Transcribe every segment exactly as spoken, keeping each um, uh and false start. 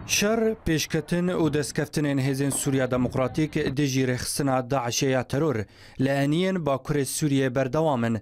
شر پیشکتن و دستکفتن هزین سوریا دموکراتیک دژی رخصنا داعشیا ترور لعنین با کره سوریه بردوامن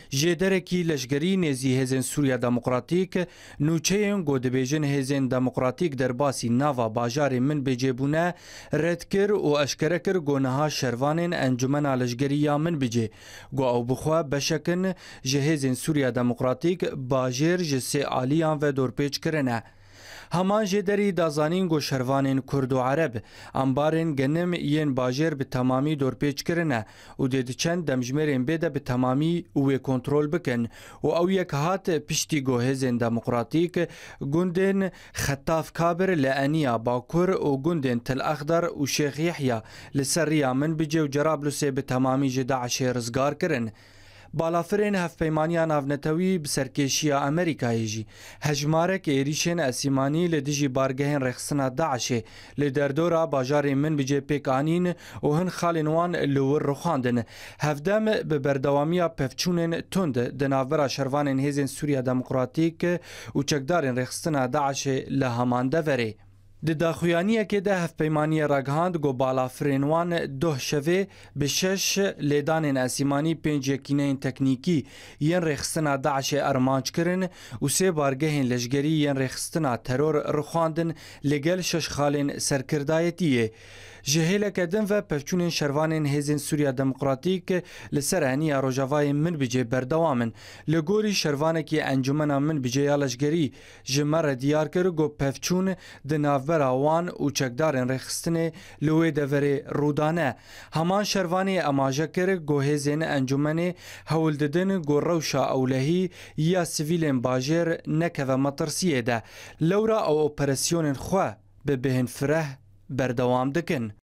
جدرکی لشگری نزی هزین سوریا دموکراتیک نوچهین گودبیجن هزین دموکراتیک در باسی ناوا باجار من بجبونه رد کر و اشکره کر گونها شروانین انجمن لشگری یا من بجه گو او بخوا بشکن جهزین سوریا دموکراتیک باجر جسی آلیان و دورپیچ کرنه همان جدری دازانین گو شروانین کرد و عرب انبارین گنم ین باجر به تمامی دورپیچ کرنه و دید چند دمجمرین بیده به تمامی او کنترول بکن و او یک هات پشتی گو هزین دموکراتیک گندین خطاف کابر لعنیا باکر و گندین تل اخدر و شیخ یحیا لسریا من بجه و جرابلوسی به تمامی جداعش رزگار کرن بالافرین هفپیمانیا ناونتوی بسرکشی امریکایی جی هجمارک ایریشن اسیمانی لدیجی بارگهن رخصنا داعش لدردورا باجار من بجه پیکانین و هن خالنوان لور رخاندن هفدم به بردوامیا پفچونن تند دناورا شروانن هزین سوریا دموکراتیک و چکدارن رخصنا داعش لهمان دوره د داخویانیه که ده هفپیمانی راگهاند گو بالا فرینوان ده شوه به شش لیدان اسیمانی پنج یکینین تکنیکی ین رخصنا داعش ارمانج کرن و سه بارگهین لشگری ین رخصنا ترور رخواندن لگل شش خالین سرکردایتیه جهیل کدن و پفچونین شروانین هزین سوریا دموکراتیک لسر هنی روجاوای من بجه بردوامن لگوری شروانکی انجمنا من بجه یالشگری جمر دیار کر گو پفچون دناو براوان و چکدارن رخصتنه لوی دوره رودانه همان شروانی اماجه کر گو هزین انجمنه هول ددن گو روشا اولهی یا سویلین باجر نکه و مطرسیه ده لورا او اپراسیون خواه به بهن فره بردوام دکن